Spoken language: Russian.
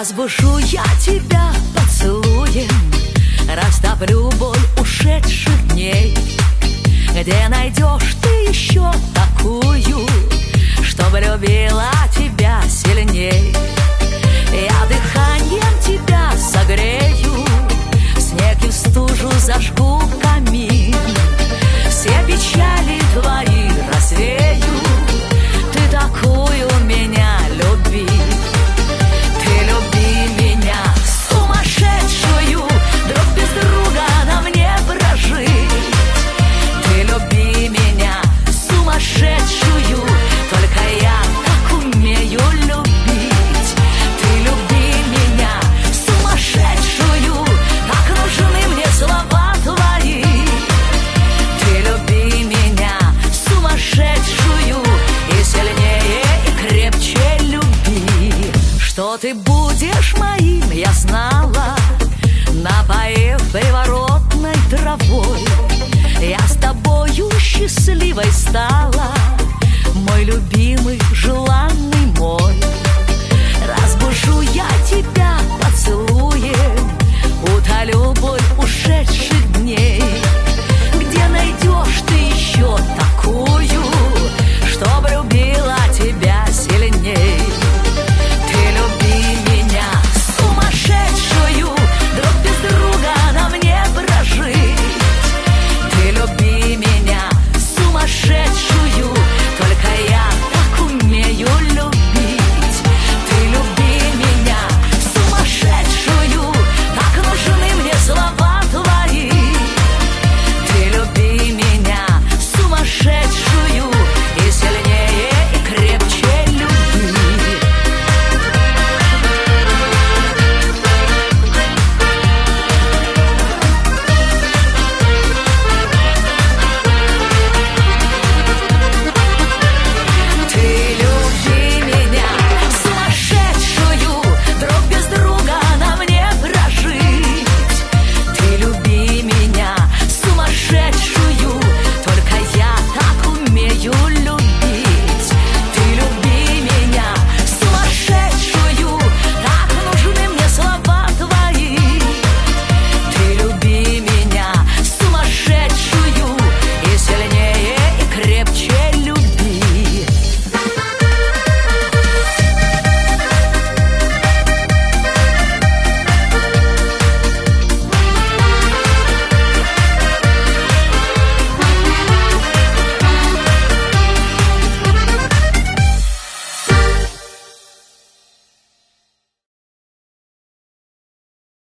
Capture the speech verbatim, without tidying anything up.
Разбужу я тебя поцелуем, растоплю боль ушедших дней. Где найдешь ты еще такую, чтобы любила тебя сильней? Я дыханием тебя согрею, снег и в стужу зажгу камин. Все печали твои развею, ты такую меня люби. Ты люби меня, сумасшедшую, друг без друга нам не прожить. Ты люби меня, сумасшедшую, только я так умею любить. Ты люби меня, сумасшедшую, так нужны мне слова твои. Ты люби меня, сумасшедшую, и сильнее, и крепче люби. Что ты будешь моим, я знала, напоив приворотной травой. Я с тобою счастливой стала, мой любимый, желанный мой.